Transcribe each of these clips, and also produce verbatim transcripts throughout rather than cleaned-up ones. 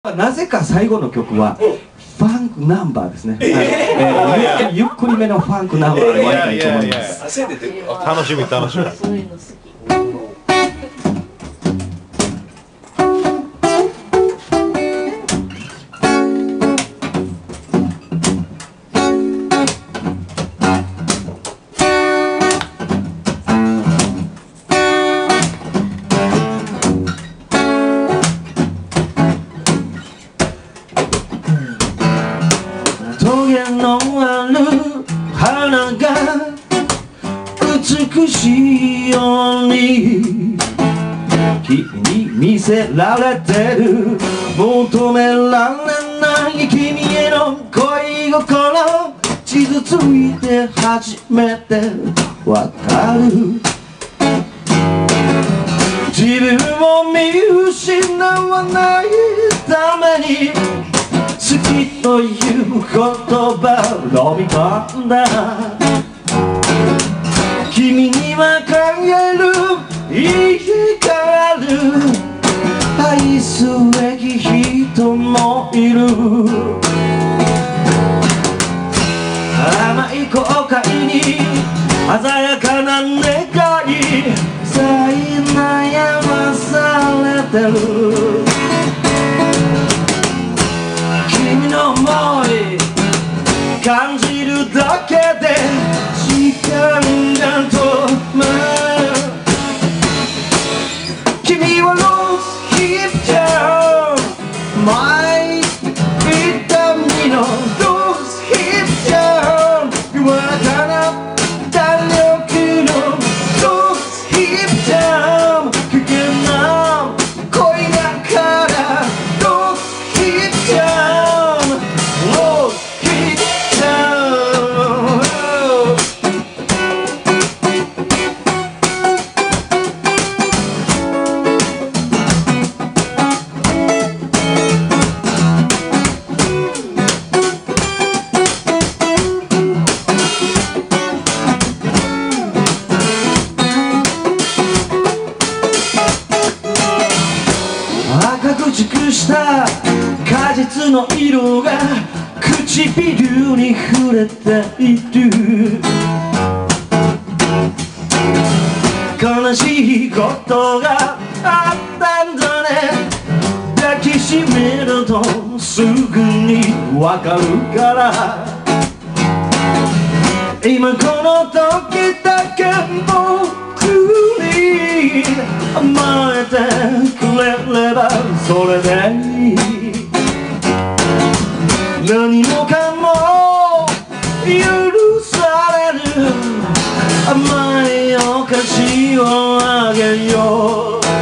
なぜか最後の曲はファンクナンバーですね。えー、ゆっくりめのファンクナンバーで終わりたいと思います。 楽しみ楽しみ。そういうの好き。 トゲのある花が美しいように君に見せられてる、求められない君への恋心、傷ついて初めてわかる。自分を見失わないために好きという言葉を飲み込んだ。君には考える意義がある、愛すべき人もいる。甘い後悔に鮮やかな願いさえ悩まされてる。君の想い感じるだけで時間が止まる。君は Lose Hip Down My痛みの Lose Hip Down 柔らかな弾力の Lose Hip Down 危険な恋だから Lose Hip Down赤く熟した果実の色が唇に触れている。悲しいことがあったんだね、抱きしめるとすぐにわかるから、今この時だけ僕に甘えてくれればそれでいい。何もかも許される甘いお菓子をあげよう。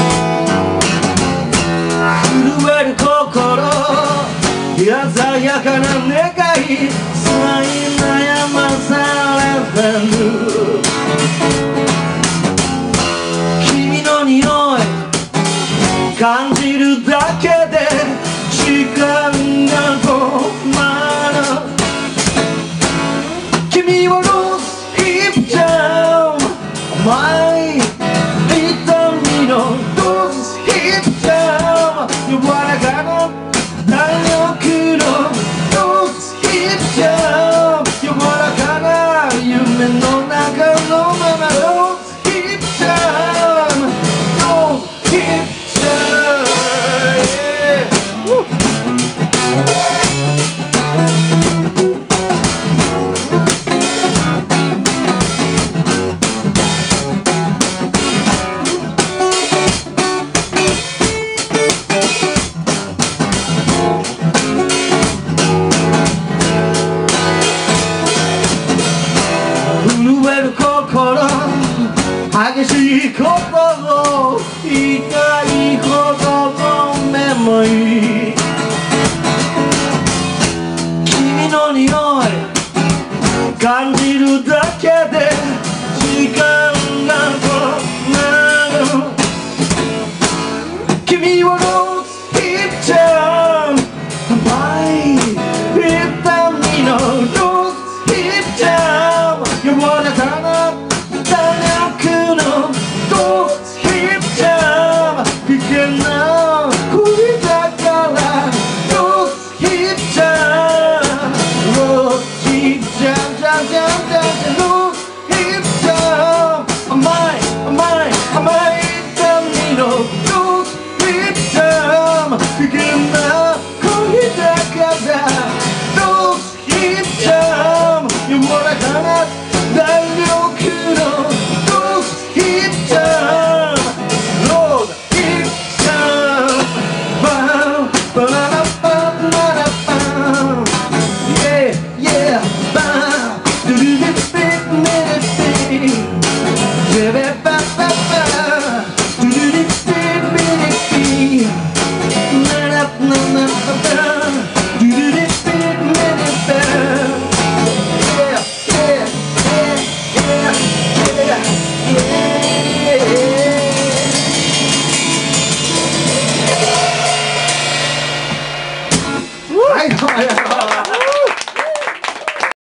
震える心鮮やかな願いさえ悩まされてる。君の匂い感じるだけで時間が止まる。君を Lose Hip Down My痛みの Lose Hip Down 柔らかな弾力の Lose Hip Down 柔らかな夢の中のまま Lose Hip Down Lose Hip Down、yeah. 震える心激しいことを言いたいほどごめんもいい。君の匂い感じるだけで時間が止まる。君を Lose Hip Down My痛みの Lose Hip Down 柔らかな弾力の Lose Hip Down 危険な恋だからバララバララバン Yeah, yeah, バンドゥルルルルルルルルルババババドゥルルルルルルルナラナナババドゥルルルルルルル Yeah, yeah, yeah, yeah, yeah, yeah. はい、どうもありがとう。